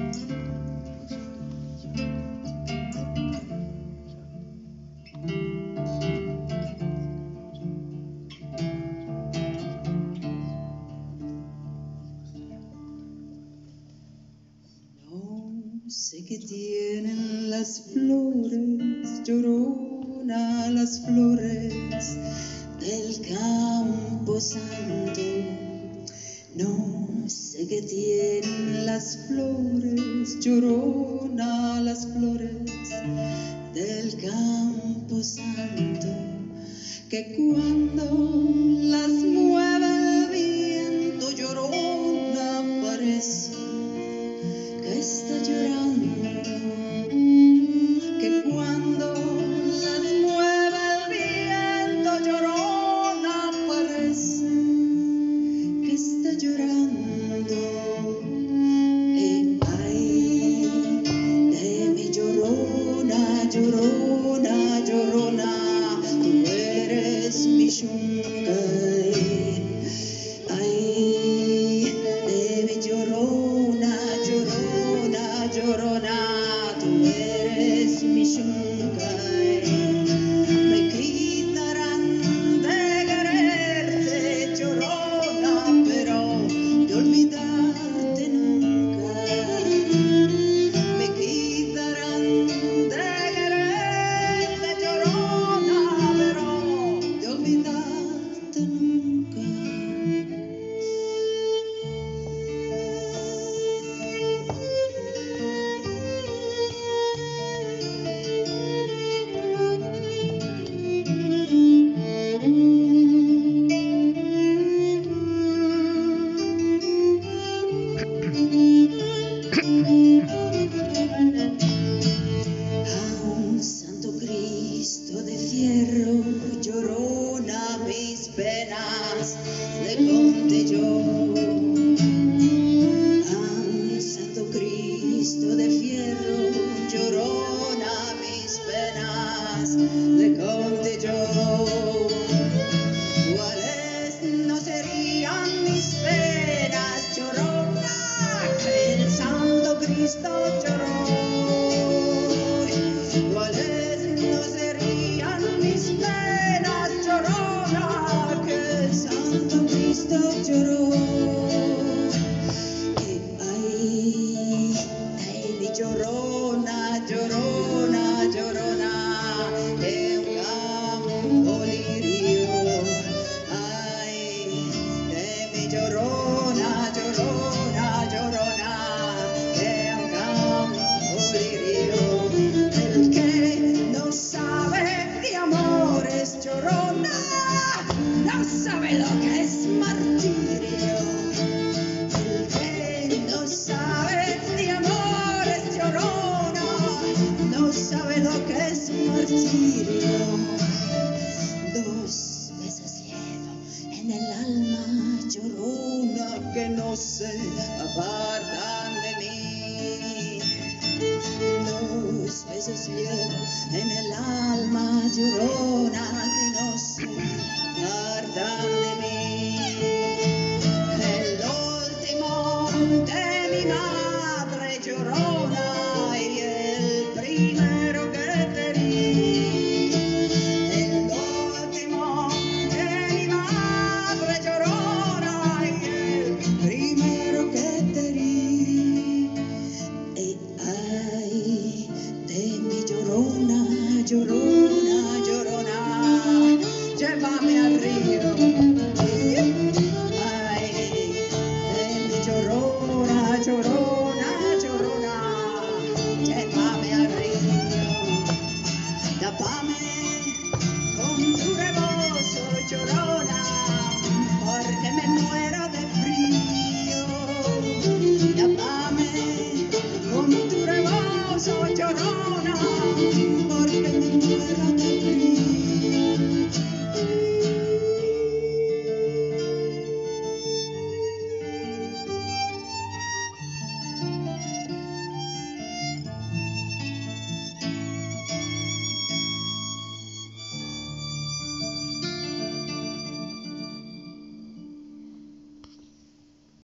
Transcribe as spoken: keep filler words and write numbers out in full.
Sé que tienen las flores, llorona, las flores del campo santo. No sé que tienen las flores, llorona, las flores del campo santo, que cuando las mueve el viento, llorona, parece que está llorando, que cuando las mueve el viento, llorona, parece que está llorando. Eh, ay, de mi llorona, llorona, llorona, tú eres mi yungay. Ay, de mi llorona, llorona, llorona, tú eres mi yungay. Me quitarán de quererte, llorona, pero de olvidarte nunca. Me quitarán de quererte, llorona, pero de olvidarte nunca. A un santo Cristo de fierro, llorona, mis penas le conté yo. A un santo Cristo de fierro, llorona, mis penas le conté yo. ¿Cuáles no serían mis penas, llorona, que el santo Cristo lloró? ¿Cuáles no serían mis penas, llorona, que el santo Cristo lloró? Que ay, ay, mi llorona, llorona, llorona, de un campo lirio. Ay, de mi llorona, llorona, llorona, de un campo lirio. El que no sabe de amores, llorona, no sabe lo que es martirio. El que no sabe de amores, llorona, no sabe lo que es martirio. Dos veces llevo en el alma, llorona, que no se apartan de mí. Dos veces llevo en el alma, llorona, que no se apartan de mí. El último de mi madre, llorona, y el primero que te di. El último de mi madre, llorona, y el primero que te di. Eh, ay, de mi llorona, llorona, llorona, llévame al río. Ay, de mi llorona, llorona, llorona, llévame al río. Tápame con tu rebozo, llorona, porque me muero de frío. Tápame con tu rebozo, llorona, porque me muero de frío.